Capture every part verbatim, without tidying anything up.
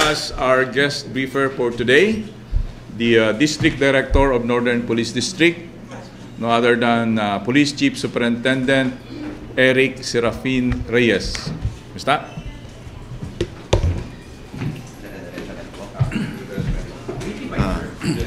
as our guest briefer for today, the uh, District Director of Northern Police District, no other than uh, Police Chief Superintendent Eric Serafin Reyes. Basta? Ah.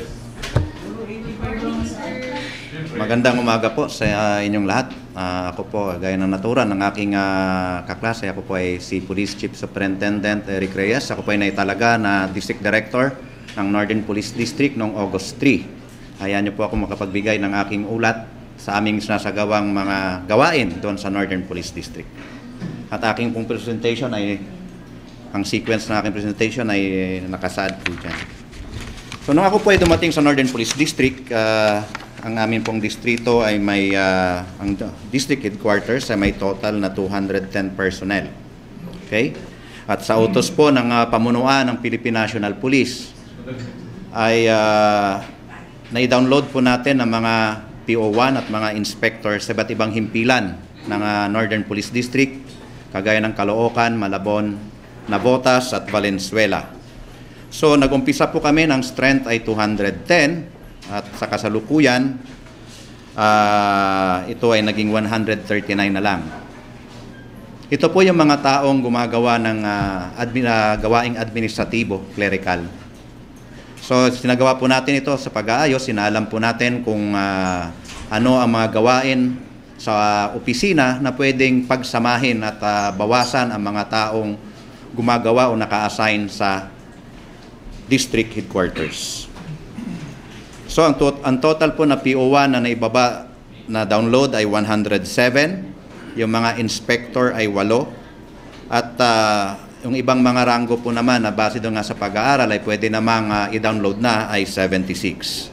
Magandang umaga po sa uh, inyong lahat. Uh, ako po, gaya ng naturan ng aking uh, kaklase, ako po ay si Police Chief Superintendent Eric Reyes. Ako po ay naitalaga na District Director ng Northern Police District noong August third. Hayaan niyo po ako makapagbigay ng aking ulat sa aming sinasagawang mga gawain doon sa Northern Police District. At aking pong presentation ay, ang sequence ng aking presentation ay nakasaad po dyan. So nung ako po ay dumating sa Northern Police District, uh, ang amin pong distrito ay may, uh, ang district headquarters ay may total na two hundred ten personnel. Okay? At sa utos po ng uh, pamunuan ng Philippine National Police ay uh, na-download po natin ang mga P O one at mga inspectors sa iba't ibang himpilan ng uh, Northern Police District, kagaya ng Caloocan, Malabon, Navotas at Valenzuela. So nag-umpisa po kami ng strength ay two hundred ten at sa kasalukuyan uh, ito ay naging one hundred thirty-nine na lang. Ito po yung mga taong gumagawa ng uh, admin, uh, gawaing administratibo, clerical. So sinagawa po natin ito sa pag-aayos, sinaalam po natin kung uh, ano ang mga gawain sa opisina na pwedeng pagsamahin at uh, bawasan ang mga taong gumagawa o naka-assign sa district headquarters. So ang, to ang total po na P O one na naibaba na download ay one hundred seven, yung mga inspector ay eight, at uh, yung ibang mga ranggo po naman na base doon nga sa pag-aaral ay pwede namang uh, i-download na ay seventy-six.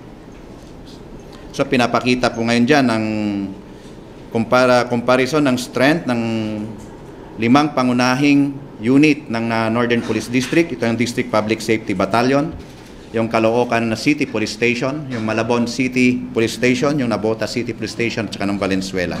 So pinapakita po ngayon dyan ang kumpara, comparison ng strength ng limang pangunahing unit ng uh, Northern Police District. Ito yung District Public Safety Battalion, yung Caloocan City Police Station, yung Malabon City Police Station, yung Navotas City Police Station, at saka ng Valenzuela.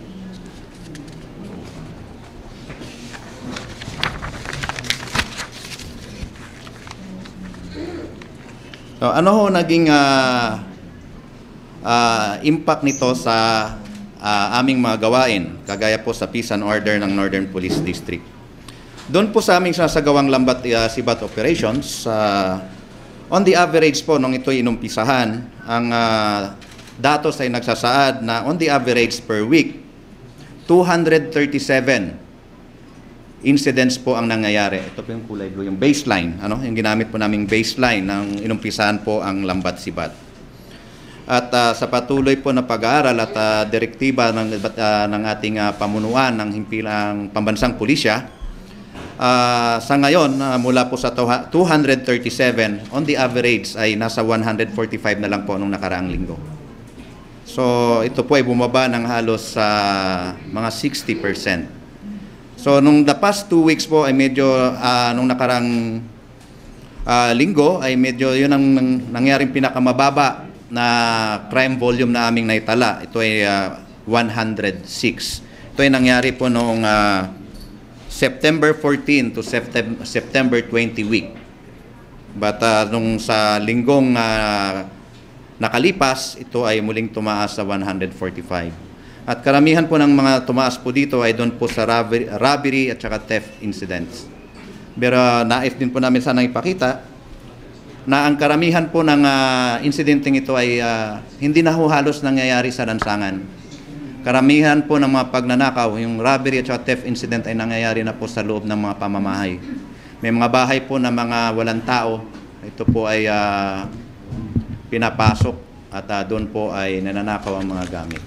So, ano ho naging uh, uh, impact nito sa uh, aming mga gawain, kagaya po sa peace and order ng Northern Police District? Doon po sa aming sasagawang lambat uh, sibat operations, uh, on the average po, nung ito'y inumpisahan, ang uh, datos ay nagsasaad na on the average per week, two hundred thirty-seven incidents po ang nangyayari. Ito po yung kulay blue, yung baseline, ano? Yung ginamit po naming baseline ng inumpisahan po ang lambat sibat. At uh, sa patuloy po na pag-aaral at uh, direktiba ng, uh, ng ating uh, pamunuan ng himpilang pambansang pulisya, Uh, sa ngayon, uh, mula po sa two hundred thirty-seven, on the average ay nasa one hundred forty-five na lang po nung nakaraang linggo. So, ito po ay bumaba ng halos sa uh, mga sixty percent. So, nung the past two weeks po ay medyo, uh, nung nakaraang uh, linggo, ay medyo yun ang nangyaring pinakamababa na crime volume na aming naitala. Ito ay uh, one hundred six. Ito ay nangyari po noong uh, September fourteenth to September twentieth week. But uh, nung sa linggong uh, nakalipas, ito ay muling tumaas sa one hundred forty-five. At karamihan po ng mga tumaas po dito ay doon po sa robbery, robbery at saka theft incidents. Pero uh, nais din po namin sana ipakita na ang karamihan po ng uh, insidenteng ito ay uh, hindi na ho halos nangyayari sa lansangan. Karamihan po ng mga pagnanakaw, yung robbery at theft incident ay nangyayari na po sa loob ng mga pamamahay. May mga bahay po na mga walang tao, ito po ay uh, pinapasok at uh, doon po ay nananakaw ang mga gamit.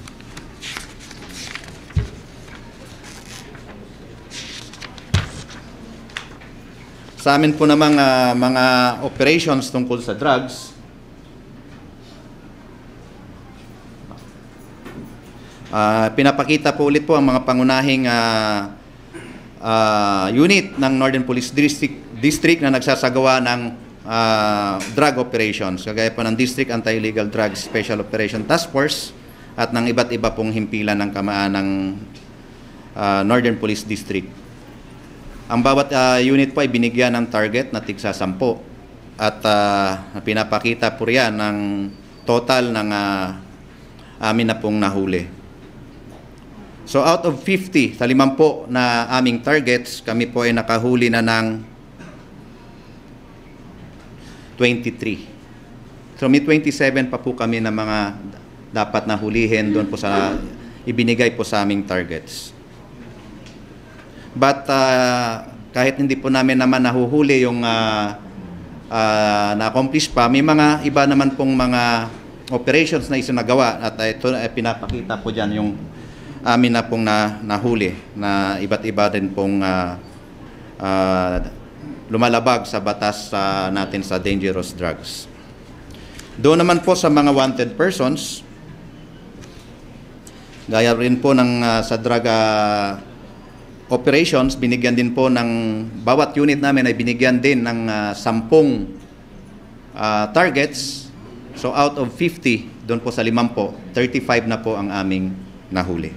Sa amin po namang uh, mga operations tungkol sa drugs, Uh, pinapakita po ulit po ang mga pangunahing uh, uh, unit ng Northern Police District, District na nagsasagawa ng uh, drug operations, kagaya po ng District Anti-Illegal Drugs Special Operation Task Force at ng iba't iba pong himpilan ng kamaan ng uh, Northern Police District. Ang bawat uh, unit po ay binigyan ng target na tigsa sampo at uh, pinapakita po riyan ng total ng uh, amin na pong nahuli. So out of fifty, sa limampo na aming targets, kami po ay nakahuli na ng twenty-three. So may twenty-seven pa po kami na mga dapat nahulihin doon po sa ibinigay po sa aming targets. But uh, kahit hindi po namin naman nahuhuli yung uh, uh, na-accomplish pa, may mga iba naman pong mga operations na isinagawa at uh, ito uh, pinapakita po dyan yung amin na pong na, nahuli na iba't iba din pong uh, uh, lumalabag sa batas uh, natin sa dangerous drugs. Doon naman po sa mga wanted persons, gaya rin po ng uh, sa drug uh, operations, binigyan din po ng bawat unit namin ay binigyan din ng uh, sampung uh, targets. So out of fifty, doon po sa limampo, thirty-five na po ang aming nahuli.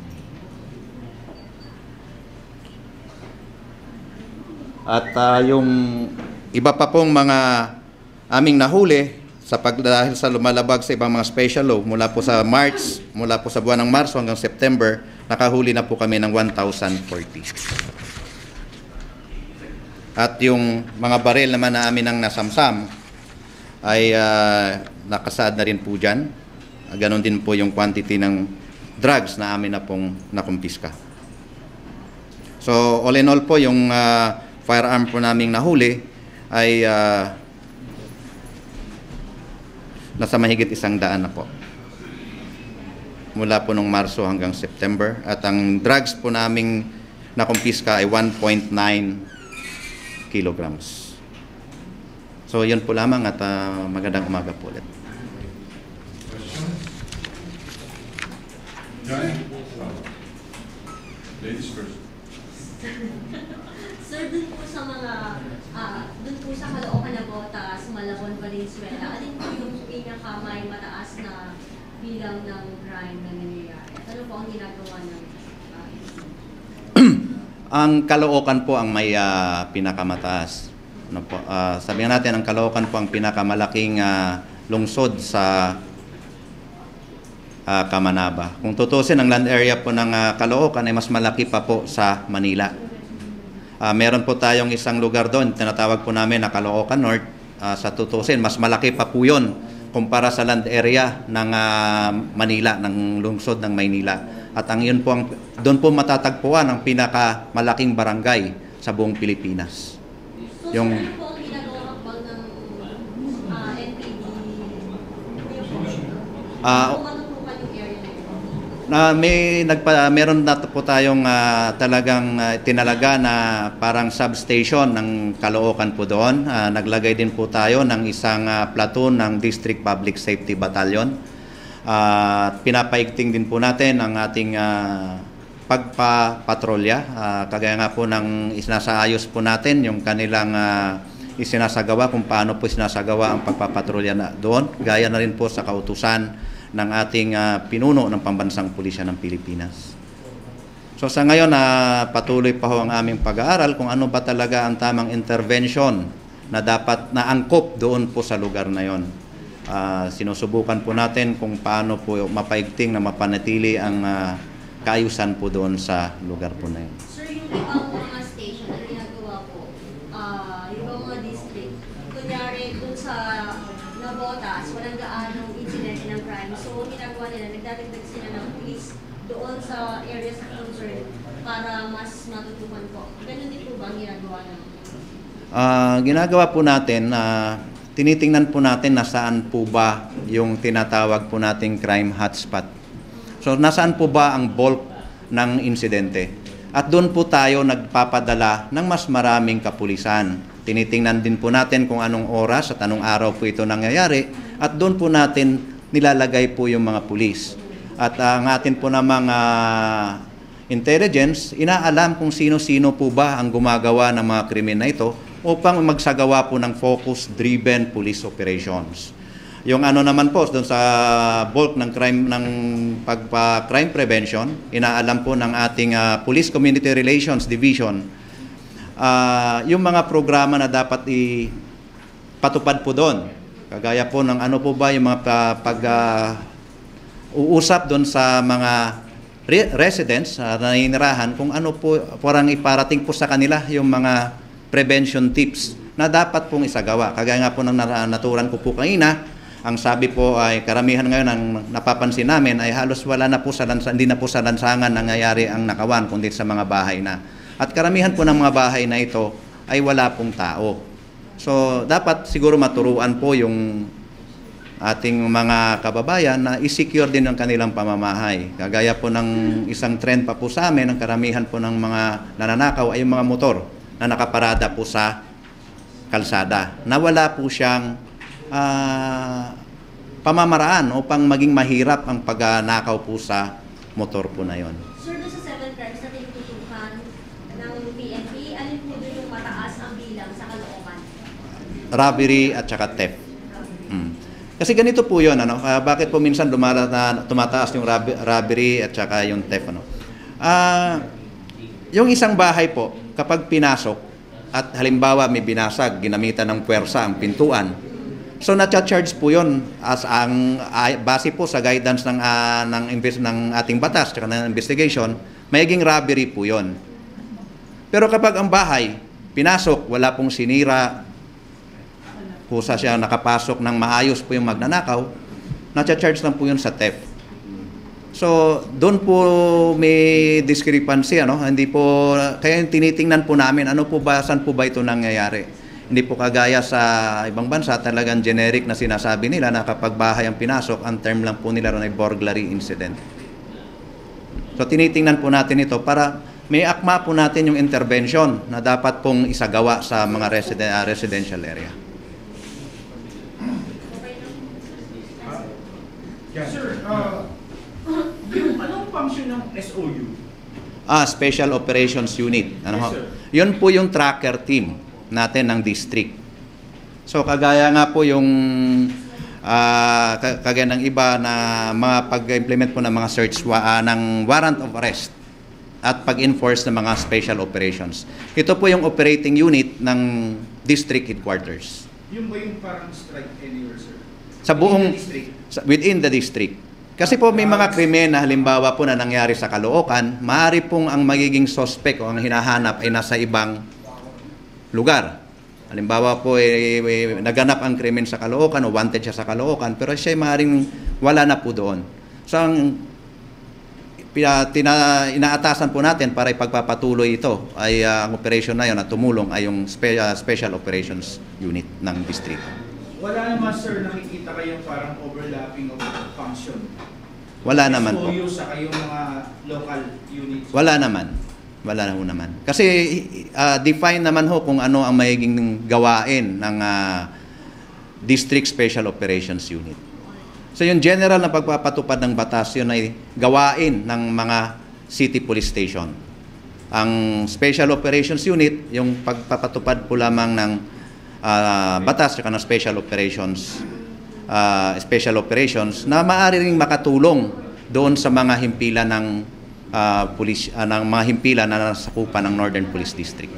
At uh, yung iba pa pong mga aming nahuli sa pag dahil sa lumalabag sa ibang mga special law mula po sa March, mula po sa buwan ng Marso hanggang September, nakahuli na po kami ng one thousand forty. At yung mga baril naman na amin ang nasamsam ay uh, nakasaad na rin po dyan. Ganon din po yung quantity ng drugs na amin na pong nakumpiska. So all in all po yung uh, firearm po naming nahuli ay uh, nasa mahigit isang daan na po. Mula po nung Marso hanggang September. At ang drugs po naming nakumpiska ay one point nine kilograms. So yun po lamang at uh, magandang umaga po ulit. Ladies first. Sir, dun po sa mga, uh, dun po sa Caloocan na Botas, Malabon, Valenzuela, alin po yung pinaka may mataas na bilang ng crime na nangyayari? Ano po ang ginagawa ng uh, Ang Caloocan po ang may uh, pinakamataas. Ano po, uh, sabihin natin, ang Caloocan po ang pinakamalaking uh, lungsod sa uh, Kamanaba. Kung tutusin, ang land area po ng uh, Caloocan ay mas malaki pa po sa Manila. Uh, meron po tayong isang lugar doon, tinatawag po namin na Caloocan North. Uh, sa tutusin, mas malaki pa po yun kumpara sa land area ng uh, Manila, ng lungsod ng Maynila. At ang yun po, ang, doon po matatagpuan ang pinakamalaking barangay sa buong Pilipinas. So, yung, sir, ano po ang ginagawa kapag ng uh, N P D? Uh, Matutukan yung area na yun? na may nagpa meron na po tayong uh, talagang uh, tinalaga na parang substation ng Caloocan po doon. Uh, naglagay din po tayo ng isang uh, platoon ng District Public Safety Battalion. Uh, pinapaigting din po natin ang ating uh, pagpapatrolya. Uh, kagaya nga po ng isinasaayos po natin yung kanilang uh, isinasagawa kung paano po isinasagawa ang pagpapatrolya na doon. Gaya na rin po sa kautusan ng ating uh, pinuno ng Pambansang Pulisya ng Pilipinas. So sa ngayon, uh, patuloy pa ho ang aming pag-aaral kung ano ba talaga ang tamang intervention na dapat naangkop doon po sa lugar na yon. Uh, sinusubukan po natin kung paano po mapaigting na mapanatili ang uh, kaayusan po doon sa lugar po na yun. Sir, yung ibang mga station na ginagawa po, uh, yung ibang mga district, kunyari dun sa Nabotas, walang gaanong incident ng crime. So, ang ginagawa nila, nagdadagdag sila ng police doon sa areas of concern para mas matutukan po. Ganun din po ba ang ginagawa namin? Uh, ginagawa po natin, uh, tinitingnan po natin nasaan po ba yung tinatawag po nating crime hotspot. So, nasaan po ba ang bulk ng insidente? At doon po tayo nagpapadala ng mas maraming kapulisan. Tinitingnan din po natin kung anong oras at anong araw po ito nangyayari at doon po natin nilalagay po yung mga pulis. At uh, ang atin po namang uh, intelligence, inaalam kung sino-sino po ba ang gumagawa ng mga krimen na ito upang magsagawa po ng focus-driven police operations. Yung ano naman po, doon sa bulk ng crime, ng pagpa-crime prevention, inaalam po ng ating uh, Police Community Relations Division ah, yung mga programa na dapat ipatupad po doon. Kagaya po ng ano po ba yung mga pa- pag ah, uusap doon sa mga re- residents na naninirahan kung ano po parang iparating po sa kanila yung mga prevention tips na dapat pong isagawa. Kagaya nga po ng na- naturan ko po kanina, ang sabi po ay karamihan ngayon ang napapansin namin ay halos wala na po sa lansa, hindi na po sa lansangan nangyayari ang nakawan kundi sa mga bahay na. At karamihan po ng mga bahay na ito ay wala pong tao. So dapat siguro maturuan po yung ating mga kababayan na i-secure din ang kanilang pamamahay. Kagaya po ng isang trend pa po sa amin, ang karamihan po ng mga nananakaw ay yung mga motor na nakaparada po sa kalsada. Na wala po siyang uh, pamamaraan upang maging mahirap ang pagnakaw po sa motor po na yon. Sir, doon sa seven crimes na tinututukan ng P N P, alin po doon yung mataas ang bilang sa Caloocan? Robbery at saka theft. Mm. Kasi ganito po yun, ano? Uh, bakit po minsan dumala na, tumataas yung rob- robbery at saka yung theft, ano? Uh, yung isang bahay po, kapag pinasok at halimbawa may binasag, ginamitan ng puwersa ang pintuan, so na-charge po yun as ang ay, base po sa guidance ng, uh, ng, invest, ng ating batas at ng investigation, mayiging robbery po yun. Pero kapag ang bahay, pinasok, wala pong sinira, kusa siya nakapasok ng maayos po yung magnanakaw, na-charge lang po yun sa theft. So, doon po may discrepancy, ano? Hindi po, kaya tinitingnan po namin, ano po ba, saan po ba ito nangyayari? Hindi po kagaya sa ibang bansa, talagang generic na sinasabi nila na kapag bahay ang pinasok, ang term lang po nila ron ay burglary incident. So, tinitingnan po natin ito para may akma po natin yung intervention na dapat pong isagawa sa mga residen- uh, residential area. Yeah. Sir, uh, yung anong function ng S O U? Ah, Special Operations Unit. Ano Yes, ho? sir. Yun po yung tracker team natin ng district. So kagaya nga po yung uh, kagaya ng iba na mga pag-implement po ng mga search wa, uh, ng warrant of arrest at pag-enforce ng mga special operations. Ito po yung operating unit ng district headquarters. Yung ba yung parang strike anywhere, sir? Sa buong In the district? sa- within the district. Kasi po may mga krimen na halimbawa po na nangyari sa Caloocan, maaari pong ang magiging suspect o ang hinahanap ay nasa ibang lugar. Halimbawa po eh, eh, naganap ang krimen sa Caloocan o wanted siya sa Caloocan, pero siya ay maaaring wala na po doon. So ang pina, tina, inaatasan po natin para ipagpapatuloy ito ay uh, ang operation na yun at tumulong ay yung spe, uh, Special Operations Unit ng district. Wala naman, sir, nakikita kayong parang overlapping of function. Wala naman po. S O U sa kayong mga local units. Wala naman. Wala na ho naman. Kasi uh, define naman ho kung ano ang magiging gawain ng uh, District Special Operations Unit. So yung general na pagpapatupad ng batas, yun ay gawain ng mga city police station. Ang Special Operations Unit, yung pagpapatupad po lamang ng uh, batas at ng Special Operations uh, Special Operations na maaari ring makatulong doon sa mga himpilan ng Uh, police, uh, ng mga himpilan na nasakupan ng Northern Police District.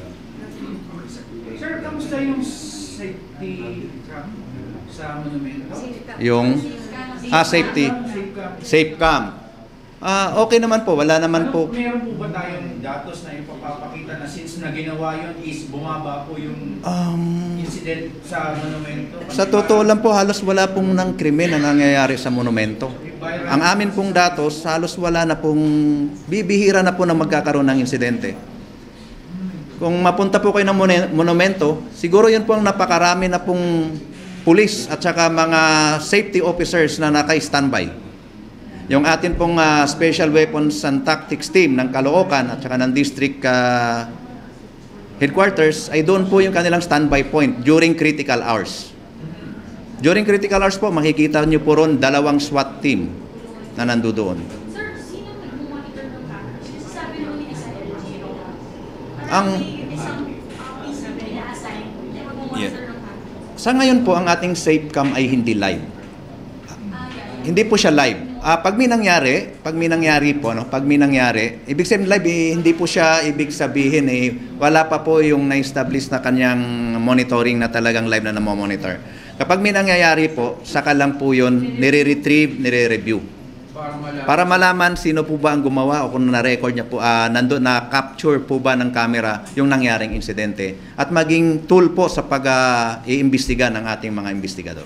Sir, kamusta yung safety cam sa monumento? Yung ah, safety, Safe cam. safe cam. Ah, okay naman po, wala naman Ano, po. meron po ba tayong datos na ipapapakita na since na ginawa yun is bumaba po yung Um, incident sa monumento? sa totoo lang po, halos wala pong nang krimen na nangyayari sa monumento. Ang amin pong datos, halos wala na pong, bibihira na po na magkakaroon ng insidente. Kung mapunta po kayo ng mone- monumento, siguro yun po ang napakarami na pong pulis at saka mga safety officers na naka-standby. Yung atin pong uh, Special Weapons and Tactics Team ng Caloocan at saka ng District uh, Headquarters, ay doon po yung kanilang standby point during critical hours. During critical hours po, makikita nyo po ron dalawang SWAT team na nandoon. Sir, sino nag-monitor ng camera? Sinasabi naman ni S L G. Ang Isang office na ina-assign na mag-monitor Yeah. ng camera. sa ngayon po, ang ating SafeCam ay hindi live. Ah, yeah. Hindi po siya live. Ah, pag may nangyari, pag may nangyari po, no, pag may nangyari, ibig sabihin live, eh, hindi po siya ibig sabihin eh, wala pa po yung na-establish na kanyang monitoring na talagang live na namo-monitor. Kapag may nangyayari po, saka lang po yun, nire-retrieve, nire-review. Para malaman. Para malaman sino po ba ang gumawa o kung na-record niya po, ah, nando, na-capture po ba ng camera yung nangyaring insidente. At maging tool po sa pag-iimbestiga ng ating mga investigador.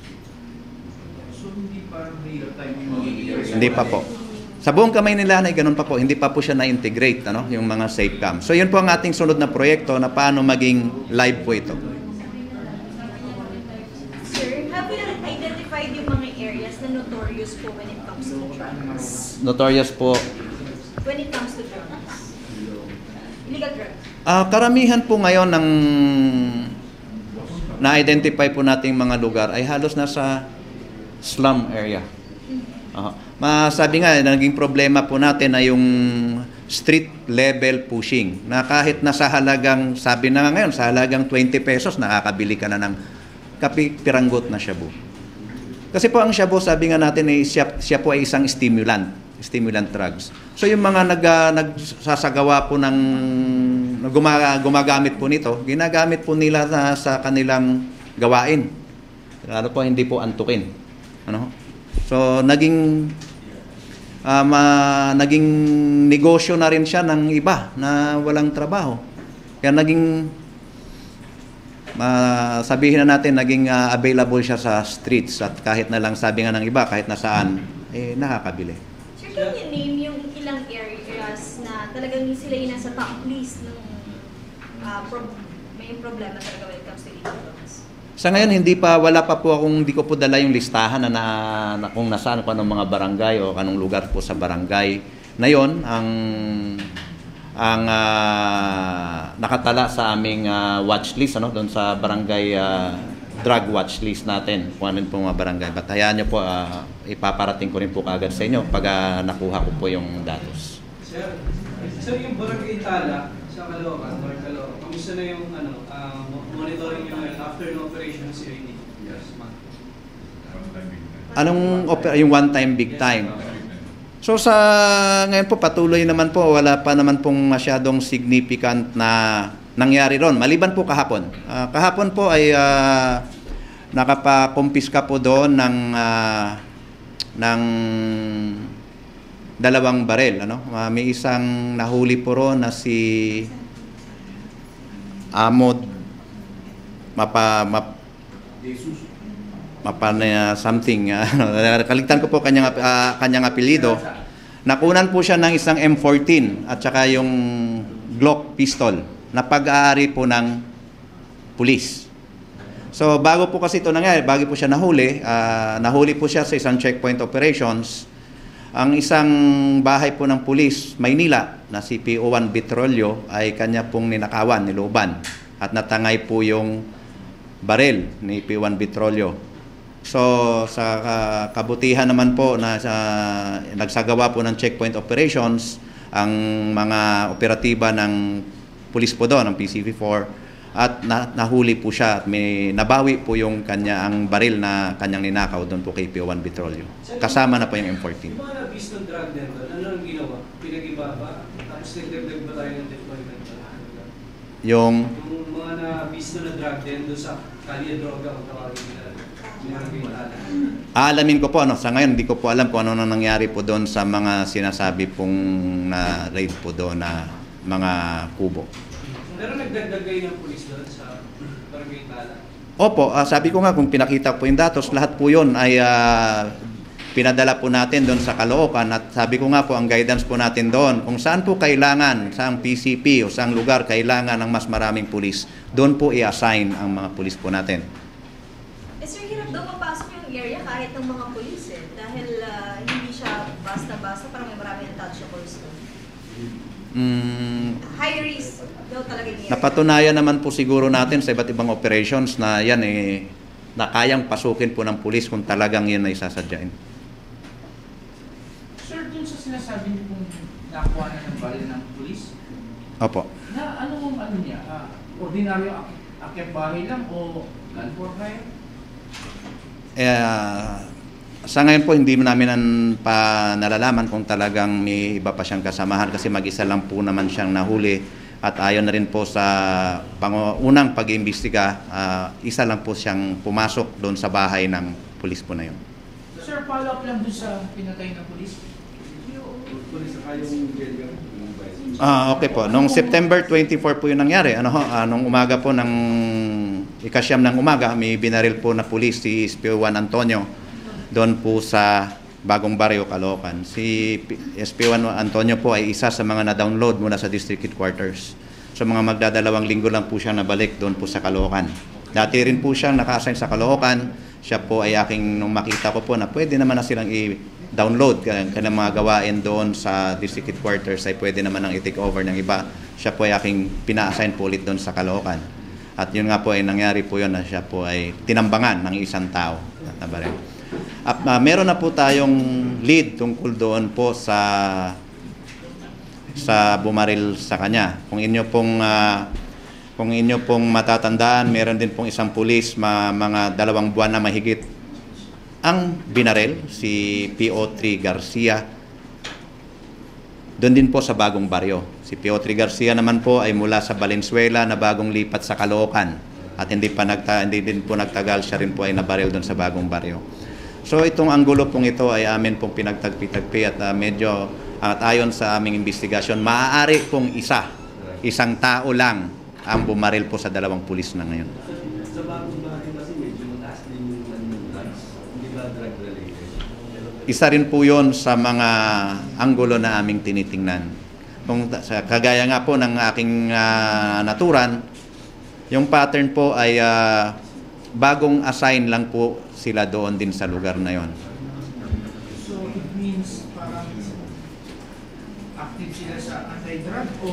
So hindi parang real time yung magiging Hindi pa po. Sa buong kamay nila ay ganun pa po, hindi pa po siya na-integrate, ano, yung mga safe cam. So yun po ang ating sunod na proyekto na paano maging live po ito. Sir, have you identified yung mga areas na notorious po when it comes to drugs? Notorious po. When it comes to drugs? Illegal drugs? Ah, karamihan po ngayon ng na-identify po nating mga lugar ay halos nasa slum area. Uh, masabi nga, naging problema po natin na yung street level pushing. Na kahit nasa halagang, sabi na nga ngayon, sa halagang twenty pesos, nakakabili ka na ng kapiranggot na shabu. Kasi po ang shabu, sabi nga natin, ay siya, siya po ay isang stimulant, stimulant drugs. So yung mga nag, uh, nagsasagawa po ng, guma, gumagamit po nito, ginagamit po nila na, sa kanilang gawain. Lalo po hindi po antukin. Ano? So naging um, uh, naging negosyo na rin siya ng iba na walang trabaho. Kaya naging uh, sabihin na natin naging uh, available siya sa streets at kahit na lang sabi nga ng iba kahit nasaan eh nakakabili. Sir, can you name yung ilang areas na talagang sila yung nasa top list ng uh, pro- may problema talaga when it comes to illegal drugs? Sa ngayon, hindi pa, wala pa po akong, hindi ko po dala yung listahan na, na, na kung nasaan pa ng mga barangay o anong lugar po sa barangay. Na yon ang, ang uh, nakatala sa aming uh, watch list, ano, doon sa barangay uh, drug watch list natin, kung ano po mga barangay. But hayaan nyo po, uh, ipaparating ko rin po kaagad sa inyo pag uh, nakuha ko po yung datos. Sir, sir yung barangay Tala sa Caloocan, North Caloocan, kamusta na yung ano, uh, monitoring nyo ngayon after the operation ng C I D? Yes, ma'am. Anong oper- yung one time big time? So sa ngayon po patuloy naman po, wala pa naman pong masyadong significant na nangyari ron. Maliban po kahapon. Uh, kahapon po ay uh, nakapakumpiska po doon ng uh, ng dalawang barel, ano? Uh, may isang nahuli po ron na si Amod mapa map, mapa na something uh, kaligtan ko po kanyang uh, kanyang apelyido. Nakunan po siya ng isang M fourteen at saka yung Glock pistol na pag-aari po ng pulis. So bago po kasi ito nangyari, bago po siya nahuli, uh, nahuli po siya sa isang checkpoint operations. Ang isang bahay po ng pulis, Maynila, na si P O one Vitrolio ay kanya pong ninakawan, niloban at natangay po yung barel ni P one Vitrolio. So sa uh, kabutihan naman po na sa, nagsagawa po ng checkpoint operations ang mga operatiba ng pulis po doon, ng P C V four, at na, nahuli po siya at may nabawi po yung kanya ang baril na kanyang ninakaw doon po kay P O one Vitrolio. Kasama na po yung M fourteen. Yung mga nabis ng drug din doon, ano ang ginawa? Pinag-iba ba? Tapos nagdagdag ba tayo ng deployment? Yung Yung mga nabis na drug din doon sa Kalye Droga o tawagin nila. Yung mga nagkintala. aalamin ko po, ano, sa ngayon hindi ko po alam kung ano na nangyari po doon sa mga sinasabi pong na raid po doon na mga kubo. Pero nagdagdag kayo ng pulis doon sa Barangay Tala? Opo, uh, sabi ko nga kung pinakita po yung datos, lahat po yun ay uh, pinadala po natin doon sa Caloocan at sabi ko nga po ang guidance po natin doon kung saan po kailangan, saang P C P o saang lugar kailangan ng mas maraming pulis, doon po i-assign ang mga pulis po natin. Eh sir, hirap daw mapasok yung area kahit ng mga pulis eh. Dahil uh, hindi siya basta-basta, parang may maraming untouchables doon. Mm, High risk daw talaga yung area. napatunayan naman po siguro natin sa iba't ibang operations na yan eh, na kayang pasukin po ng pulis kung talagang yan ay sasadyain. Sir, dun sa sinasabi niyo kung nakuha na ng baril ng pulis, Opo. na ano mong ano niya, ah, ordinaryo ak akyat bahay lang o gun for hire? Eh, Sa ngayon po, hindi namin an, pa nalalaman kung talagang may iba pa siyang kasamahan kasi mag-isa lang po naman siyang nahuli. At ayon na rin po sa pang- unang pag-iimbestiga, uh, isa lang po siyang pumasok doon sa bahay ng pulis po na yun. Sir, follow up lang dun sa pinatay na pulis. Ah, okay po. Noong September twenty-four po yung nangyari. Ano ho, ah, nung umaga po ng ikasyam ng umaga, may binaril po na pulis si S P O one Antonio doon po sa Bagong Barrio, Caloocan. Si S P one Antonio po ay isa sa mga na-download mula sa district headquarters. So mga magdadalawang linggo lang po siya nabalik doon po sa Caloocan. Dati rin po siyang naka-assign sa Caloocan. Siya po ay aking, nung makita ko po na pwede naman na silang i-download kanilang mga gawain doon sa district headquarters ay pwede naman nang i-take over ng iba. Siya po ay aking pina-assign po ulit doon sa Caloocan. At yun nga po ay nangyari po yun na siya po ay tinambangan ng isang tao. At uh, meron na po tayong lead tungkol doon po sa sa bumaril sa kanya. Kung inyo pong uh, kung inyo pong matatandaan, meron din pong isang pulis ma, mga dalawang buwan na mahigit ang binaril, si P O three Garcia. Doon din po sa Bagong Barrio. Si P O three Garcia naman po ay mula sa Valenzuela na bagong lipat sa Caloocan. At hindi pa nagta, hindi din po nagtagal, siya rin po ay nabaril doon sa Bagong Barrio. So itong anggulo pong ito ay amin pong pinagtagpi-tagpi at uh, medyo at ayon sa aming investigasyon, maaari pong isa, isang tao lang ang bumaril po sa dalawang pulis na ngayon. Sa Bagong Barrio kasi medyo mataas din yung drugs, hindi ba drug related? Isa rin po yun sa mga anggulo na aming tinitingnan. Kung sa kagaya nga po ng aking uh, naturan, yung pattern po ay uh, bagong assign lang po sila doon din sa lugar na yon. So it means parang active sila sa anti-drug o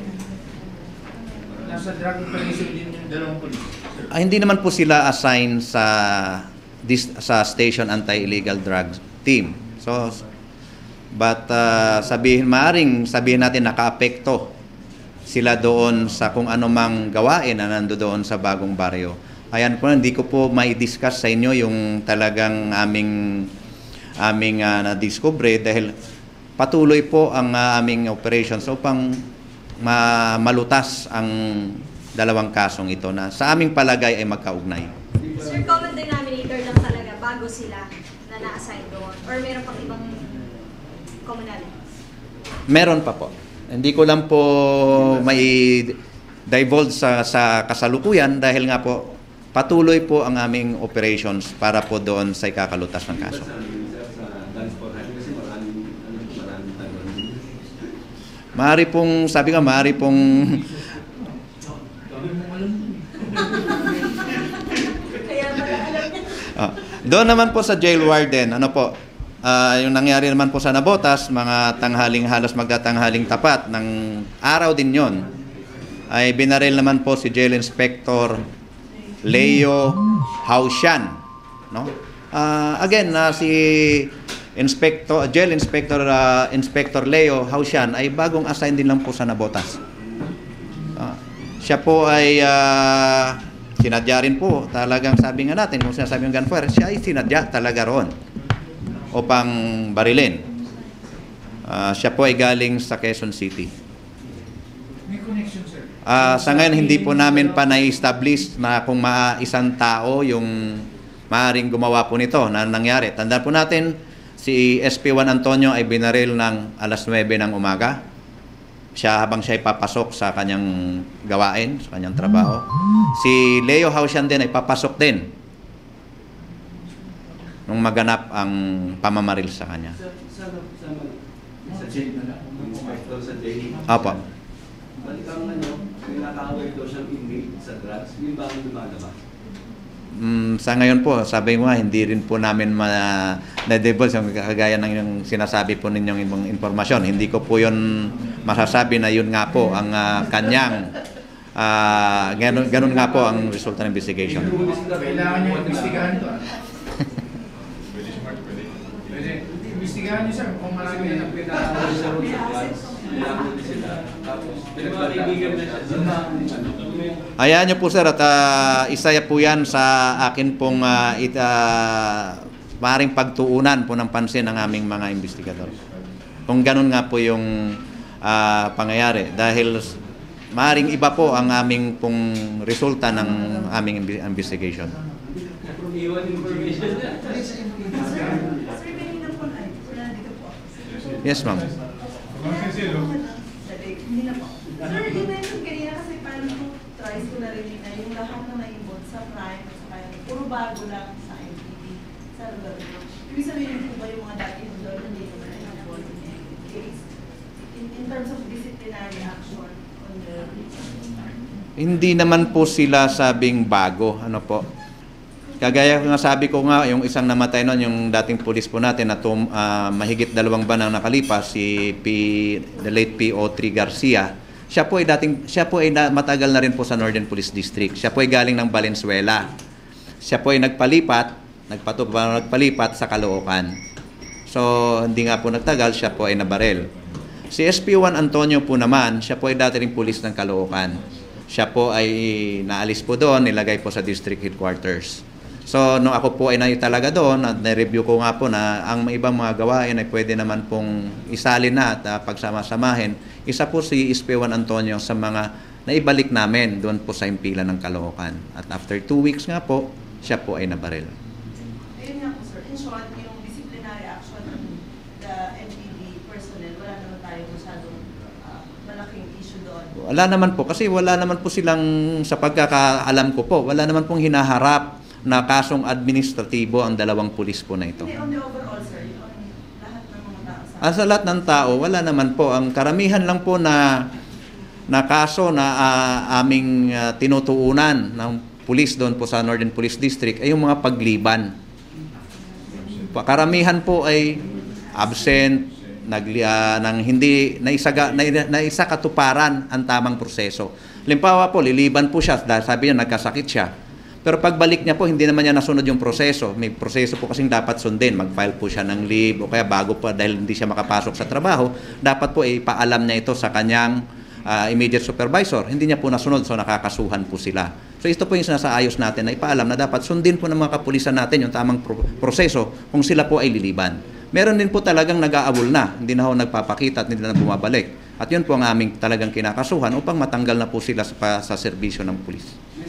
nasa drug operation din yung dalawang pulis? Ah, hindi naman po sila assign sa this, sa station anti-illegal drugs team. So but uh, sabihin maaring sabihin natin nakaapekto sila doon sa kung ano mang gawain na nando doon sa Bagong Barrio. Ayan po, hindi ko po mai-discuss sa inyo yung talagang aming aming uh, na-discover dahil patuloy po ang uh, aming operations upang ma malutas ang dalawang kasong ito na sa aming palagay ay magkaugnay. Sir, common denominator lang talaga bago sila na na-assign doon? Or meron pang ibang commonality? Meron pa po. Hindi ko lang po may divulge sa, sa kasalukuyan dahil nga po patuloy po ang aming operations para po doon sa ikakalutas ng kaso. Maaari pong, sabi nga, maaari pong ah, doon naman po sa jail warden, ano po, uh, yung nangyari naman po sa Nabotas, mga tanghaling, halos magtatanghaling tapat ng araw din yon, ay binaril naman po si Jail Inspector Leo Hausian, no? Uh, again, uh, si Inspector Jail Inspector uh, Inspector Leo Hausian ay bagong assign din lang po sa Nabotas. Uh, siya po ay uh, sinadya rin po, talagang sabi nga natin, kung sinasabi yung gunfire, siya ay sinadya talaga roon upang barilin. Uh, siya po ay galing sa Quezon City. May connection, sir? Uh, sa ngayon, hindi po namin pa na-establish na kung ma isang tao yung maaaring gumawa po nito na nangyari. Tandaan po natin, si S P one Antonio ay binaril ng alas nuwebe ng umaga. Siya habang siya ay papasok sa kanyang gawain, sa kanyang trabaho. Si Leo Hausian din ay papasok din nung maganap ang pamamaril sa kanya. Sa, sa, sa, sa jail na lang, inspector sa jail. Opo. Balik ang ano, may nakaway daw siyang inmate sa drugs, yung ba ang lumalabas? Mm, sa ngayon po, sabi ko nga, hindi rin po namin ma-divulge yung kagaya ng yung sinasabi po ninyong ibang informasyon. Hindi ko po yun masasabi na yun nga po ang uh, kanyang, uh, ganun, ganun nga po ang resulta ng investigation. Kailangan nyo investigahan ito. Pwede. Investigahan nyo, sir, kung marami na pinakaway sa road sa drugs, nilamuti sila, tapos pinagpalibigan na siya. Ayan nyo po sir, at uh, isa po yan sa akin pong uh, it, uh, maaaring pagtuunan po ng pansin ng aming mga investigador. Kung ganun nga po yung uh, pangyayari. Dahil maaaring iba po ang aming pong resulta ng aming investigation. Iwan information na. Yes, ma'am. Sir, i-mention kanina kasi parang po tries ko na rin na yung lahat na na-involved sa crime at saka yung puro bago lang sa M P D sa lugar nyo. Ibig sabihin po ba yung mga dati yung doon hindi naman na-involved in any case in, in terms of disciplinary action on the... Hindi naman po sila sabing bago. Ano po? Kagaya nga sabi ko nga, yung isang namatay noon, yung dating pulis po natin na tum, uh, mahigit dalawang banang nakalipas, si P, the late P O three Garcia. Siya po ay dating siya po ay na, matagal na rin po sa Northern Police District. Siya po ay galing ng Valenzuela. Siya po ay nagpalipat, nagpatup, nagpalipat sa Caloocan. So, hindi nga po nagtagal, siya po ay nabarel. Si S P one Antonio po naman, siya po ay dati ring pulis ng Caloocan. Siya po ay naalis po doon, nilagay po sa district headquarters. So, nung ako po ay naitalaga doon, at na-review ko nga po na ang ibang mga gawain ay pwede naman pong isalin na at uh, pagsama-samahin. Isa po si S P one Antonio sa mga naibalik namin doon po sa impila ng Caloocan. At after two weeks nga po, siya po ay nabaril. Ayun nga po sir, in short, yung disciplinary action ng the M P D personnel, wala naman tayo masyadong uh, malaking issue doon. Wala naman po, kasi wala naman po silang, sa pagkakaalam ko po, wala naman pong hinaharap na kasong administratibo ang dalawang pulis po na ito. Hindi, on the overall, sir, on lahat ng mga tao sa... Ah, sa lahat ng tao, wala naman po. Ang karamihan lang po na, na kaso na uh, aming uh, tinutuunan ng pulis doon po sa Northern Police District ay yung mga pagliban. Karamihan po ay absent, nag, uh, nang hindi naisaga, na, naisakatuparan ang tamang proseso. Halimbawa po, liliban po siya dahil sabi niya nagkasakit siya. Pero pagbalik niya po, hindi naman niya nasunod yung proseso. May proseso po kasing dapat sundin. Mag-file po siya ng leave o kaya bago pa dahil hindi siya makapasok sa trabaho, dapat po ipaalam niya ito sa kanyang uh, immediate supervisor. Hindi niya po nasunod, so nakakasuhan po sila. So ito po yung sinasaayos natin na ipaalam na dapat sundin po ng mga kapulisan natin yung tamang pro- proseso kung sila po ay liliban. Meron din po talagang nag-aabol na, hindi na ho nagpapakita at hindi na bumabalik. At yun po ang aming talagang kinakasuhan upang matanggal na po sila sa, sa serbisyo ng pulis.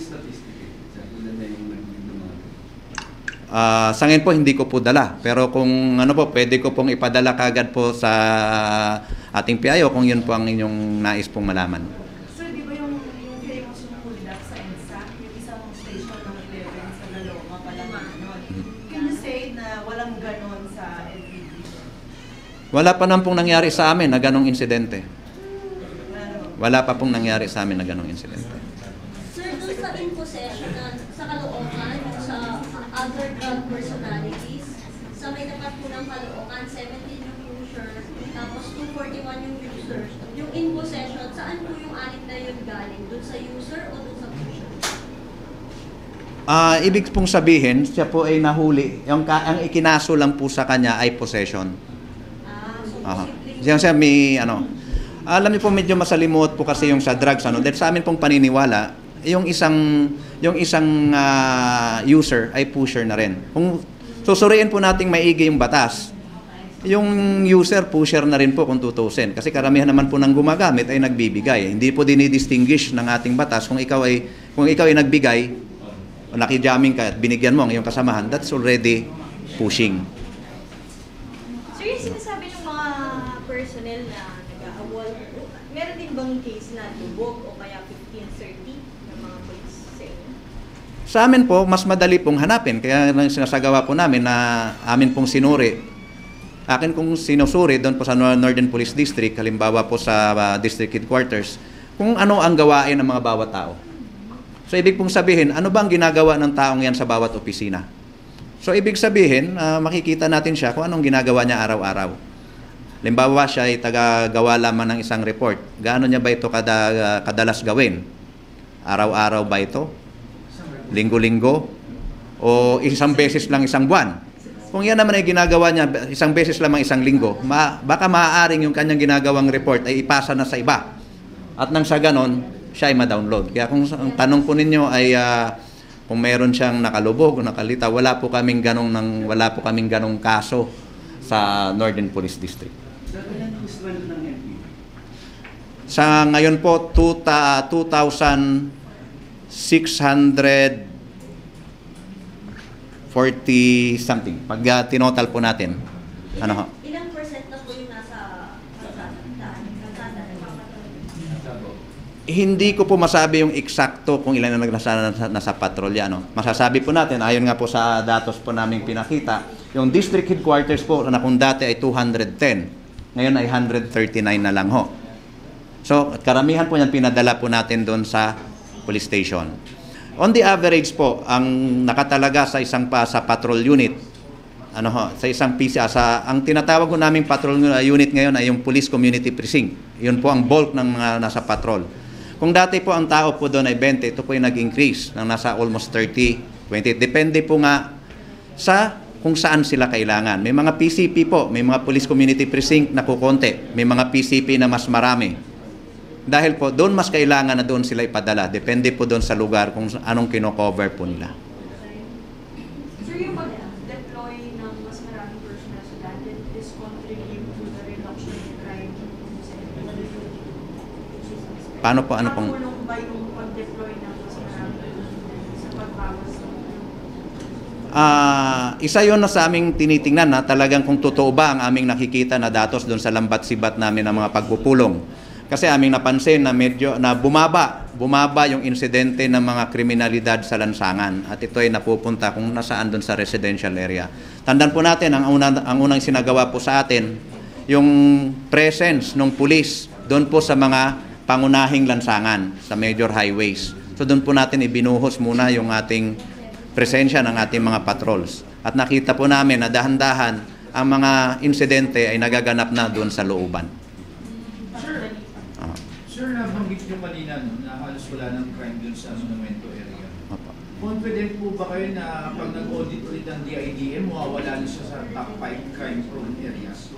Uh, sa ngayon po hindi ko po dala, pero kung ano po pwede ko pong ipadala kagad po sa ating P I O kung yun po ang inyong nais pong malaman. Sir, di ba yung yung famous yung pulled up sa EDSA, yung isang station ng eleven sa Naloma pala noon. Can you say na walang ganon sa L P D? Wala pa nang pong nangyari sa amin na ganong insidente. Wala naman. Wala pa pong nangyari sa amin na ganong insidente. Sir, doon sa in possession na sa Caloocan, sa other drug personalities, sa may tapat po ng Caloocan, seventeen yung user, tapos two forty-one yung users. Yung in possession, saan po yung anim na yun galing? Doon sa user o doon sa pusher? Ah, uh, ibig pong sabihin, siya po ay nahuli. Yung ka, ang ikinaso lang po sa kanya ay possession. Ah, so Aha. posibleng... Siya siya may ano. Alam niyo po medyo masalimot po kasi yung sa drugs ano. Dahil sa amin pong paniniwala, yung isang yung isang uh, user ay pusher na rin. Kung susuriin po nating maigi yung batas, yung user pusher na rin po kung tutusin. Kasi karamihan naman po ng gumagamit ay nagbibigay. Hindi po dinidistinguish ng ating batas kung ikaw ay kung ikaw ay nagbigay, o nakijamming ka at binigyan mo ang iyong kasamahan, that's already pushing. So yung sinasabi ng mga personnel na nag-aawal, meron din bang case na lubog o kaya fifteen thirty ng mga police sa inyo? Sa amin po, mas madali pong hanapin. Kaya sinasagawa po namin na amin pong sinuri. Akin kung sinusuri doon po sa Northern Police District, halimbawa po sa uh, district headquarters, kung ano ang gawain ng mga bawat tao. So ibig pong sabihin, ano ba ang ginagawa ng taong yan sa bawat opisina? So ibig sabihin, uh, makikita natin siya kung anong ginagawa niya araw-araw. Halimbawa siya ay tagagawa lamang ng isang report. Gaano niya ba ito kada, uh, kadalas gawin? Araw-araw ba ito? Linggo-linggo? O isang beses lang isang buwan? Kung yan naman ay ginagawa niya isang beses lamang isang linggo, ma- baka maaaring yung kanyang ginagawang report ay ipasa na sa iba. At nang sa ganon, siya ay ma-download. Kaya kung ang tanong po ninyo ay uh, kung meron siyang nakalubog o nakalita, wala po kaming ganong, ng, wala po kaming ganong kaso sa Northern Police District. Sir, ilan ang strength ng N P D? Sa ngayon po, two thousand six hundred forty something. Pag uh, tinotal po natin, ano ho? Ilang percent na po yung nasa kalsada? Kalsada? Hindi ko po masabi yung eksakto kung ilan na nasa, nasa, nasa patrolya. No? Masasabi po natin, ayon nga po sa datos po namin pinakita, yung district headquarters po na kung dati ay two hundred ten, ngayon ay one hundred thirty-nine na lang ho. So, karamihan po yan pinadala po natin doon sa police station. On the average po, ang nakatalaga sa isang pa sa patrol unit, ano ho, sa isang P C A, sa, ang tinatawag ko naming patrol unit ngayon ay yung Police Community Precinct. Yun po ang bulk ng mga nasa patrol. Kung dati po ang tao po doon ay twenty, ito po yung nag-increase ng nasa almost thirty, twenty. Depende po nga sa kung saan sila kailangan. May mga P C P po, may mga Police Community Precinct na kukonti, may mga P C P na mas marami. Dahil po, doon mas kailangan na doon sila ipadala. Depende po doon sa lugar kung anong kino-cover po nila. Sir, yung pag-deploy ng mas maraming personnel sa dati, this contribute to the reduction in crime? Paano po, ano pong... Patulong ba yung pag-deploy ng mas maraming sa pagbawas? Uh, isa yon na sa aming tinitingnan na talagang kung totoo ba ang aming nakikita na datos doon sa lambat-sibat namin ng mga pagpupulong. Kasi aming napansin na medyo na bumaba, bumaba yung insidente ng mga kriminalidad sa lansangan at ito ay napupunta kung nasaan doon sa residential area. Tandaan po natin, ang, una, ang unang sinagawa po sa atin, yung presence ng pulis doon po sa mga pangunahing lansangan, sa major highways. So doon po natin ibinuhos muna yung ating presensya ng ating mga patrols. At nakita po namin na dahan-dahan ang mga insidente ay nagaganap na doon sa looban. Sir, nabanggit nyo kanina no, na halos wala ng crime dun sa Monumento area. Opo. Confident po ba kayo na pag nag-audit ulit ng D I D M, mawawala na siya sa top five crime-prone areas?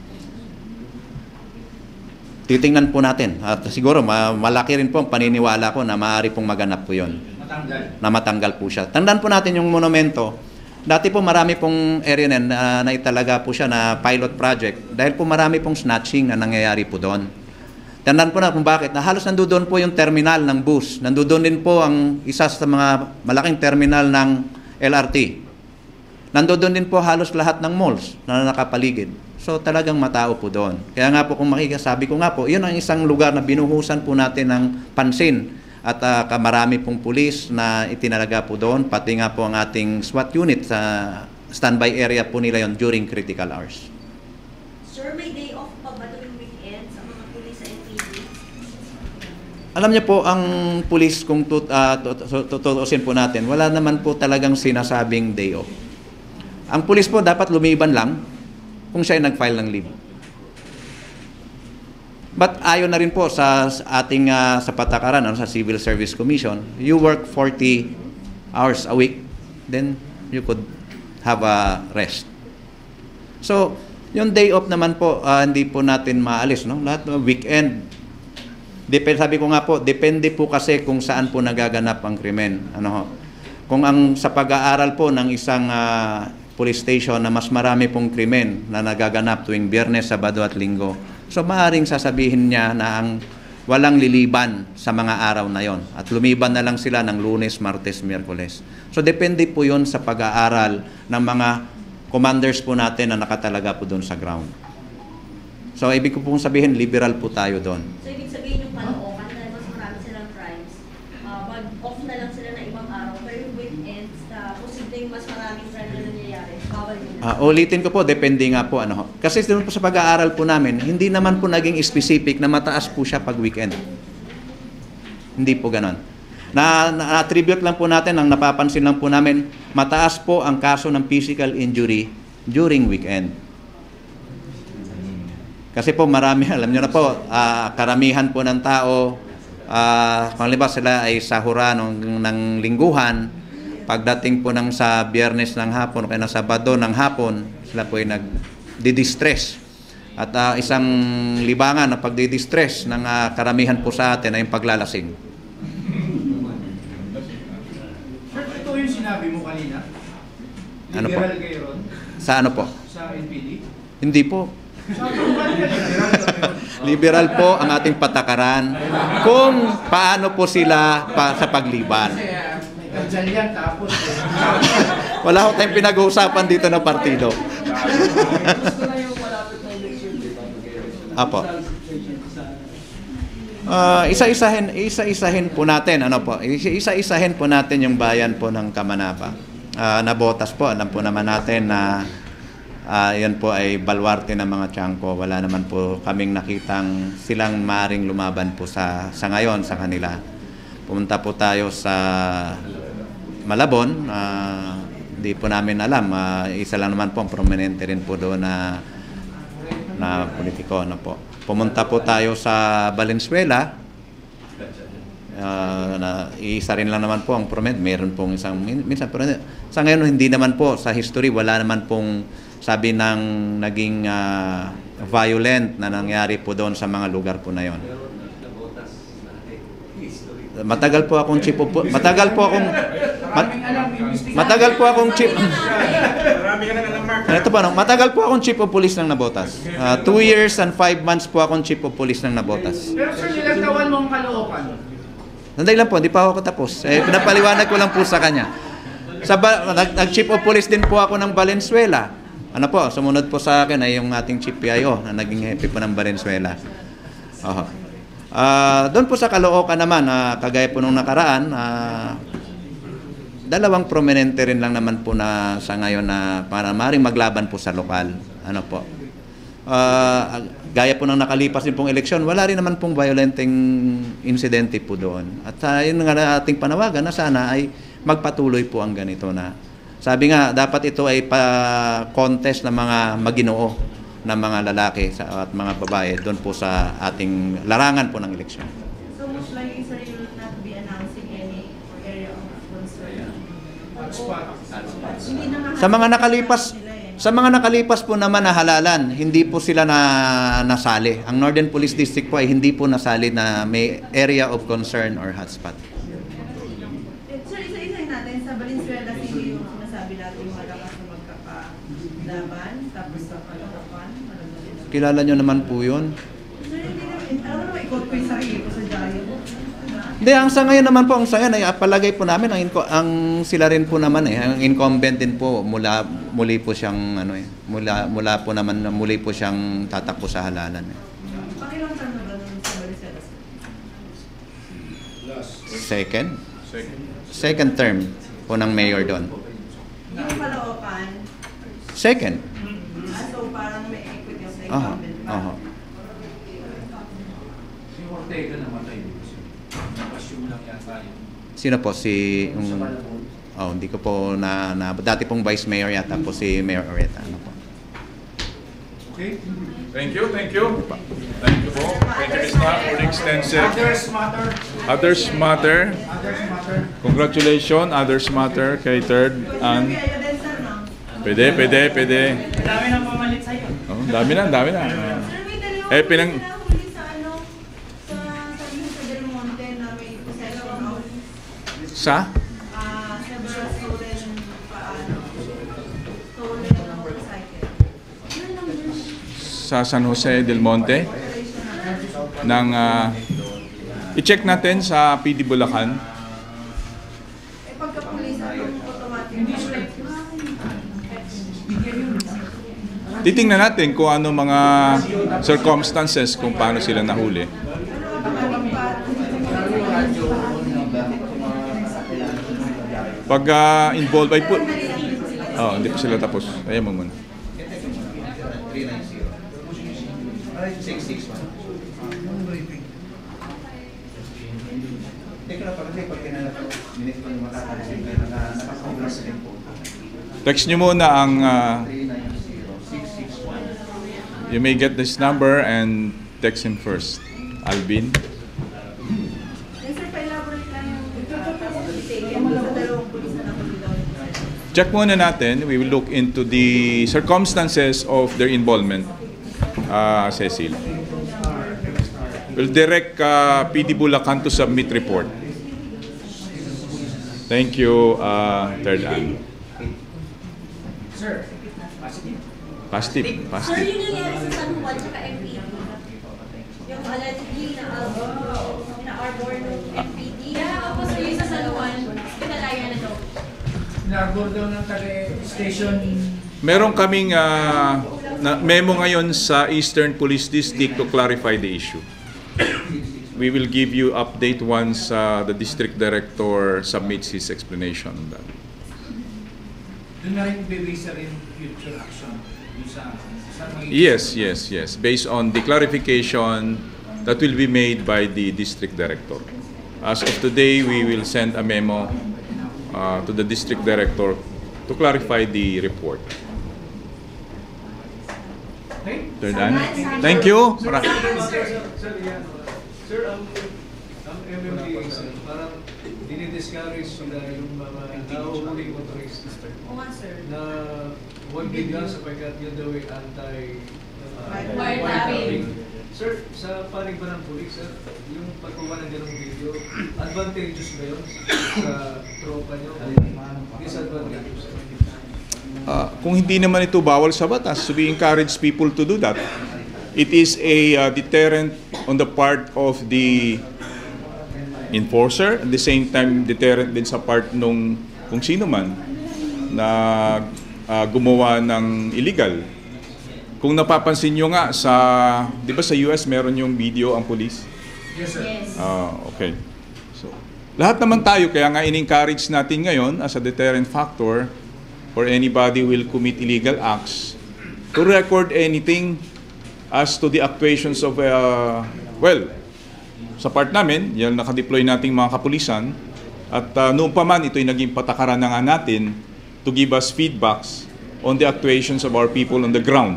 Titingnan po natin. At siguro ma malaki rin po ang paniniwala ko na maaari pong maganap po yun. Matanggal? Na matanggal po siya. Tandaan po natin yung monumento. Dati po marami pong area na, uh, na italaga po siya na pilot project dahil po marami pong snatching na nangyayari po doon. Tandaan po na kung bakit. Na halos nandoon po yung terminal ng bus. Nandoon din po ang isa sa mga malaking terminal ng L R T. Nandoon din po halos lahat ng malls na nakapaligid. So talagang matao po doon. Kaya nga po kung makikasabi ko nga po, yun ang isang lugar na binuhusan po natin ng pansin. At uh, marami pong pulis na itinalaga po doon. Pati nga po ang ating SWAT unit sa standby area po nila yon during critical hours. Sir, may day off pa ba tuwing weekend sa mga pulis sa N P D? Alam niyo po, ang pulis, kung tut, uh, tutuusin po natin, wala naman po talagang sinasabing day off. Ang pulis po dapat lumiban lang kung siya ay nag-file ng leave. But ayon na rin po sa ating uh, sa patakaran, ano, sa Civil Service Commission, you work forty hours a week, then you could have a rest. So, yung day off naman po, uh, hindi po natin maalis, no? Lahat ng weekend. Depende, sabi ko nga po, depende po kasi kung saan po nagaganap ang krimen. Ano ho? Kung ang sa pag-aaral po ng isang uh, police station na mas marami pong krimen na nagaganap tuwing Biyernes, Sabado at Linggo, so maaaring sasabihin niya na ang walang liliban sa mga araw na yon at lumiban na lang sila ng Lunes, Martes, Miyerkules. So depende po yon sa pag-aaral ng mga commanders po natin na nakatalaga po doon sa ground. So ibig ko pong sabihin, liberal po tayo doon. So ibig sabihin yung Caloocan dahil mas marami silang crimes, uh, mag-off na lang sila na ibang araw, pero yung weekends, uh, posibleng mas maraming crime na nangyayari, bawal nila. Uh, ulitin ko po, depende nga po. Ano ho. Kasi doon po sa pag-aaral po namin, hindi naman po naging specific na mataas po siya pag weekend. Hindi po ganon. Na, na-attribute lang po natin, ang napapansin lang po namin, mataas po ang kaso ng physical injury during weekend. Kasi po marami, alam nyo na po, uh, karamihan po ng tao, uh, kung halimbawa sila ay sahura ng, ng lingguhan, pagdating po ng sa Biyernes ng hapon o kaya ng Sabado ng hapon, sila po ay nag-distress. At uh, isang libangan na pagdidistress ng uh, karamihan po sa atin ay yung paglalasing. Ito, sinabi mo kanina? Ano po? Liberal kayo ron? Sa ano po? Sa N P D? Hindi po. Sabi mo kanina, liberal kayo. Liberal po ang ating patakaran kung paano po sila pa sa pagliban. Nandyan yan, tapos. eh. Wala ko tayong pinag-uusapan dito na partido. Gusto na yung malapit na election, di ba? Apo. Ah, isa-isahin, isa-isahin po natin, ano po? Isa-isahin po natin yung bayan po ng Kamanapa. Ah, Nabotas po, alam po naman natin na ah, yan po ay balwarte ng mga tiyangko. Wala naman po kaming nakitang silang maring lumaban po sa sa ngayon sa kanila. Pumunta po tayo sa Malabon, ah, di po namin alam, ah, isa lang naman po ang prominente rin po doon na na politiko, ano po. Pumunta po tayo sa Valenzuela. Uh, na isa rin lang naman po ang prominent. Meron pong isang minsan pero sa ngayon hindi naman po sa history wala naman pong sabi ng naging uh, violent na nangyari po doon sa mga lugar po na yon. Matagal po akong chief of, matagal po akong mat, matagal po akong chief Ito pa no, matagal po akong chief of police ng Nabotas. Uh, two years and five months po akong chief of police ng Nabotas. Pero sir, nilantawan mo ang Caloocan. Nanday lang po, hindi pa ako katapos. Eh, pinapaliwanag ko lang po sa kanya. Sa ba, nag, nag-chief of police din po ako ng Valenzuela. Ano po, sumunod po sa akin ay yung ating chief P I O na naging hepe po ng Valenzuela. Uh, uh, doon po sa Caloocan naman, uh, kagaya po nung nakaraan, uh, dalawang prominente rin lang naman po na sa ngayon na para maring maglaban po sa lokal. Ano po? Uh, gaya po ng nakalipas din pong eleksyon, wala rin naman pong violenting insidente po doon. At uh, yun nga ating panawagan na sana ay magpatuloy po ang ganito na. Sabi nga, dapat ito ay pa-contest ng mga maginoo ng mga lalaki at mga babae doon po sa ating larangan po ng eleksyon. So most likely, sir, you will not be announcing any area of concern. Hindi na Sa mga nakalipas Sa mga nakalipas po naman na halalan, hindi po sila na nasali. Ang Northern Police District po ay hindi po nasali na may area of concern or hotspot. Sir, isa-isahin natin sa Valenzuela City yung sinasabi natin malakas na magkakalaban, tapos sa Caloocan, malakas. Kilala nyo naman po yun. Sir, hindi naman, alam mo, ikot ko yung sarili ko sa Jayo. Hindi, ang sa ngayon naman po, ang sa ngayon ay palagay po namin, ang, inco- ang sila rin po naman eh, ang incumbent din po, mula, muli po siyang, ano eh, mula, mula po naman, muli po siyang tatakbo sa halalan eh. Pakilang term na ba nun sa Valenzuela? Second? Second term po ng mayor doon. Yung Caloocan, Second? ah, so parang may equity sa Aha, incumbent. aha. Si Ortega namatay din. Napasyon lang yata yun. Sino po? Si... Sa Um, Malabon. oh, hindi ko po na, na... Dati pong vice mayor yata po si Mayor Oreta. Ano po? Okay? Thank you, thank you. Thank you po. Thank you, Miz Ma, for the extensive. Others matter. Others matter. Others matter. Congratulations, others matter kay third and Kaya din, sir, no? pwede, pwede, pwede. Dami nang pamalit sa'yo. Oh, dami na, dami na. Sir, may dalawa Eh, po pinang- sila huli sa ano, sa, sa yung sa Del Monte na may possession of Sa? ah, several stolen paano, stolen na motorcycle. Ano numbers? Sa San Jose del Monte. Ng, ah, i-check natin sa P D Bulacan. Eh, pagka-pulisan yung automatic. Titingnan natin kung ano mga circumstances kung paano sila nahuli. Pag ah, involved ay po... Oh, hindi pa sila tapos. Ayan mo muna. Text nyo muna ang... ah, you may get this number and text him first. Alvin. Yes, sir, pa-elaborate lang yung taken sa dalawang pulis na nahuli daw yung possession. Check muna natin. We will look into the circumstances of their involvement, uh, Cecil. We'll direct uh, P D Bulacan to submit report. Thank you, uh, Third Ann. Sir, positive. Positive. Sir, Positive. yun nangyari sa San Juan tsaka M P D. Yung allegedly na na-arbor ng M P D. Kaya ako sir, yung sa San Juan, pinalaya na daw. Narbor daw ng taga-station. Meron kaming uh, na memo ngayon sa Eastern Police District to clarify the issue. We will give you update once uh, the district director submits his explanation on that. Doon na rin bibisa rin future action. Doon sa, sa mga Yes, yes, yes. Based on the clarification that will be made by the district director. As of today, we will send a memo uh, to the district director to clarify the report. Okay? Third Ann. Thank you. Mara- Sir, sir, yan. Sir, ang, ang M M D A, sir, parang dinidiscourage sila yung mga nahuhuling motorist Oo nga, sir. na huwag bigla sapagkat yun daw ay anti uh, Wiretapping. Sir, sa panig ba ng pulis, sir, yung pagkuha ng ganong video, advantageous ba yun sa tropa nyo? Disadvantageous, sir? Uh, kung hindi naman ito bawal sa batas, so we encourage people to do that. It is a uh, deterrent on the part of the enforcer, at the same time deterrent din sa part nung kung sino man na uh, gumawa ng illegal. Kung napapansin nyo nga sa, di ba sa U S meron yung video ang police? Yes, sir. Yes. Ah, okay. So, lahat naman tayo, kaya nga in-encourage natin ngayon as a deterrent factor for anybody will commit illegal acts to record anything as to the actuations of, uh, well, sa part namin, yan nakadeploy nating mga kapulisan, at uh, noon pa man ito'y naging patakaran na nga natin to give us feedbacks on the actuations of our people on the ground.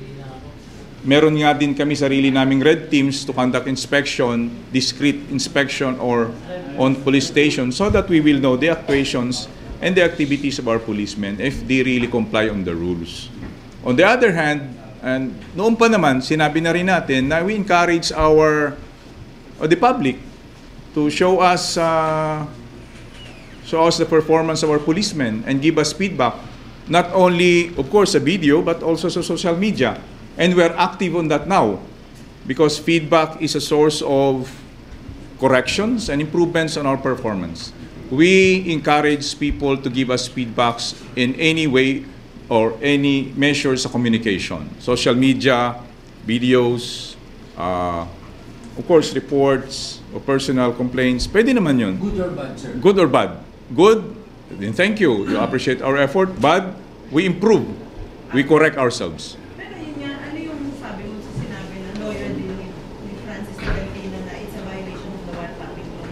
Meron nga din kami sarili naming red teams to conduct inspection, discrete inspection or on police stations so that we will know the actuations and the activities of our policemen if they really comply on the rules. On the other hand, and noon pa naman, sinabi na rin natin na we encourage our, or the public to show us, uh, show us the performance of our policemen and give us feedback, not only, of course, sa video, but also sa social media. And we're active on that now because feedback is a source of corrections and improvements on our performance. We encourage people to give us feedbacks in any way or any measures of communication. Social media, videos, uh, of course, reports or personal complaints. Pwede naman yun. Good or bad, sir? Good or bad? Good, then thank you. You appreciate our effort. Bad, we improve. We correct ourselves. Pero yun nga, ano yung sabi mo sa sinabi ng lawyer din ni, ni Francis Delfino na it's a violation of the wiretapping law?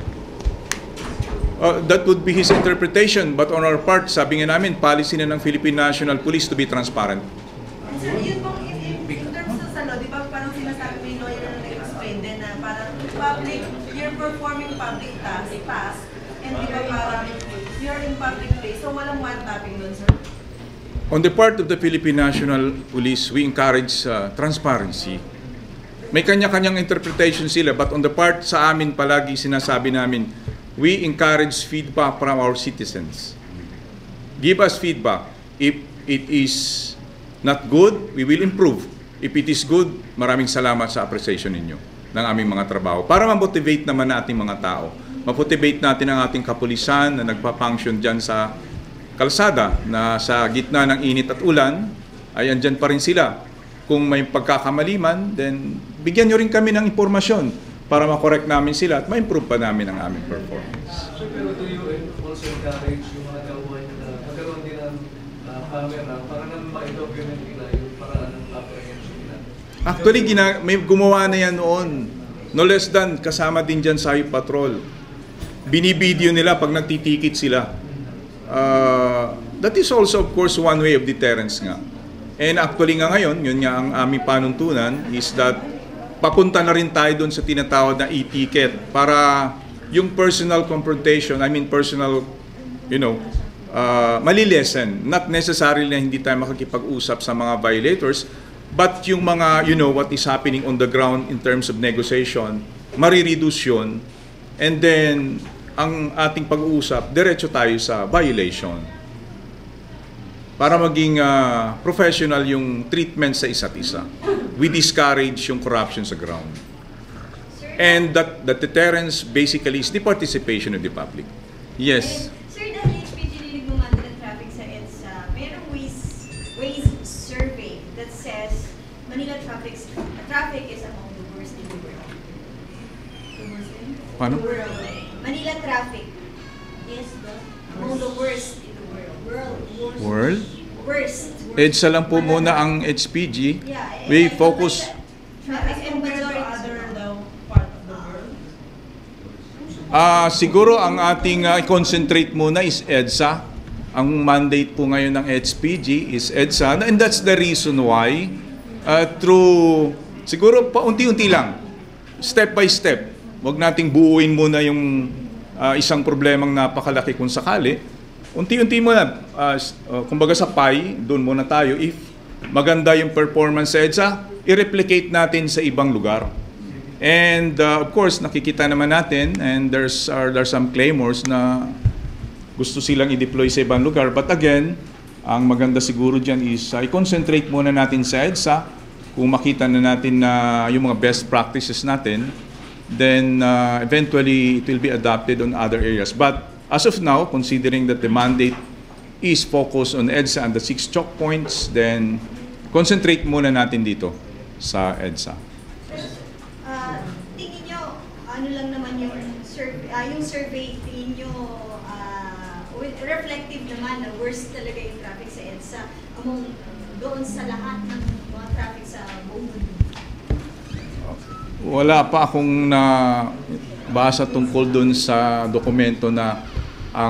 Uh, that would be his interpretation, but on our part, sabi nga namin, policy na ng Philippine National Police to be transparent. Sir, yun bang in, in, in terms of sa law, di ba parang sinasabi mo yung lawyer na nag-explain din na parang public, you're performing public task, task, and di ba parang you're in public place, so walang wiretapping doon, sir? On the part of the Philippine National Police, we encourage uh, transparency. May kanya-kanyang interpretation sila, but on the part sa amin palagi sinasabi namin, we encourage feedback from our citizens. Give us feedback. If it is not good, we will improve. If it is good, maraming salamat sa appreciation ninyo ng aming mga trabaho. Para ma-motivate naman natin mga tao. Ma-motivate natin ang ating kapulisan na nagpa-function dyan sa kalsada, na sa gitna ng init at ulan, ay andyan pa rin sila. Kung may pagkakamali man, then bigyan nyo rin kami ng impormasyon para ma-correct namin sila at ma-improve pa namin ang aming performance. So, pero do you also encourage yung mga tauhan na magkaroon din ng uh, camera para naman ma-document nila yung paraan ng apprehension nila? Actually, gina- may gumawa na yan noon. No less than, kasama din dyan sa Highway Patrol. Binibideo nila pag nagtitikit sila. Uh, that is also, of course, one way of deterrence nga. And actually nga ngayon, yun nga ang aming panuntunan is that papunta na rin tayo doon sa tinatawag na e-ticket para yung personal confrontation, I mean personal, you know, uh, malilesen. Not necessarily na hindi tayo makakipag-usap sa mga violators, but yung mga, you know, what is happening on the ground in terms of negotiation, marireduce yun. And then, ang ating pag-uusap, diretso tayo sa violation. Para maging uh, professional yung treatment sa isa't isa. We discourage yung corruption sa ground. And that the deterrence basically is the participation of the public. Yes. Sir, dahil H P G lilig bumanda ng traffic sa EDSA, merong Waze, Waze survey that says Manila traffic traffic is among the worst in the world. Paano? The world. Manila traffic is the among the worst in the world. World. Worst. World? Worst. EDSA lang po muna ang H P G. Yeah, We I- I focus... Traffic and Compared to majority. other daw part of the world. Ah, siguro ang ating uh, concentrate muna is EDSA. Ang mandate po ngayon ng H P G is EDSA, and that's the reason why uh, through siguro paunti-unti lang, step by step. Huwag nating buuin muna yung uh, isang problemang napakalaki kung sakali. Unti-unti muna, uh, uh, kumbaga sa pie, doon muna tayo. If maganda yung performance sa EDSA, i-replicate natin sa ibang lugar. And uh, of course, nakikita naman natin, and there's are there's some claimers na gusto silang i-deploy sa ibang lugar. But again, ang maganda siguro dyan is uh, i-concentrate muna natin sa EDSA. Kung makita na natin na yung mga best practices natin, then uh, eventually it will be adopted on other areas. But as of now, considering that the mandate is focused on EDSA and the six choke points, then concentrate muna natin dito sa EDSA. Ah, tingin nyo, ano lang naman yung survey, ah, yung survey tingin nyo ah, with- reflective naman na worst talaga yung traffic sa EDSA among doon sa lahat ng mga traffic sa buong mundo. Wala pa akong nabasa tungkol dun sa dokumento na ang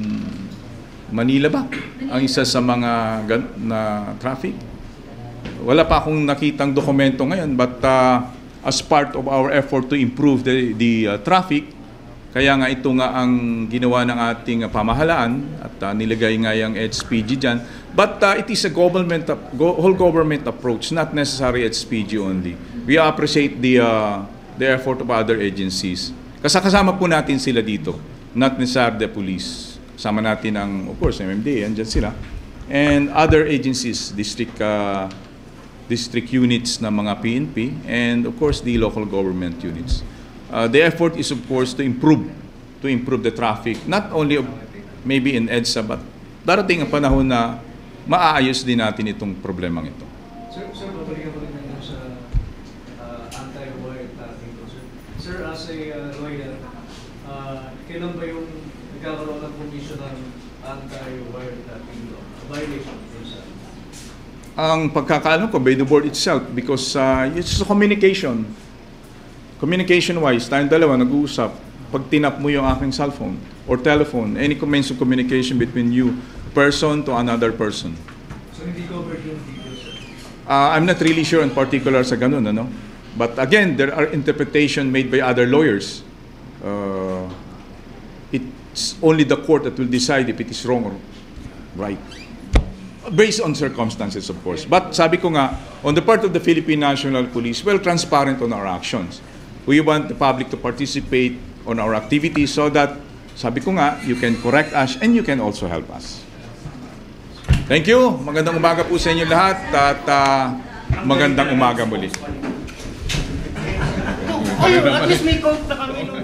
Manila ba? Ang isa sa mga gan- na traffic? Wala pa akong nakitang dokumento ngayon, but uh, as part of our effort to improve the, the uh, traffic, kaya nga ito nga ang ginawa ng ating uh, pamahalaan at uh, nilagay nga yung H P G dyan. But uh, it is a government, go, whole government approach, not necessarily H P G only. We appreciate the, uh, the effort of other agencies. Kasakasama po natin sila dito, not necessarily the police. Kasama natin ang, of course, M M D A, andyan sila. And other agencies, district uh, district units ng mga P N P, and of course the local government units. Uh, the effort is of course to improve, to improve the traffic, not only of, maybe in EDSA, but darating ang panahon na maaayos din natin itong problemang ito. Sir, sir, babalikan ko rin natin sa uh, anti-wire traffic. Sir, sir, as a uh, lawyer, uh, kailan ba yung nagkakaroon ng komisyon ng anti-wire traffic law? Violation yun sa... Ang pagkakaalam ko by the board itself, because uh, it's a communication. Communication-wise, tayong dalawa nag-uusap. Pag tinap mo yung aking cellphone or telephone, any means of communication between you, person to another person. So hindi covered yung video, sir? Uh, I'm not really sure in particular sa ganun, ano? But again, there are interpretation made by other lawyers. Uh, it's only the court that will decide if it is wrong or right. Based on circumstances, of course. But sabi ko nga, on the part of the Philippine National Police, well, transparent on our actions. We want the public to participate on our activities so that, sabi ko nga, you can correct us and you can also help us. Thank you. Magandang umaga po sa inyo lahat at uh, magandang umaga muli. Ay, at least may count na kami.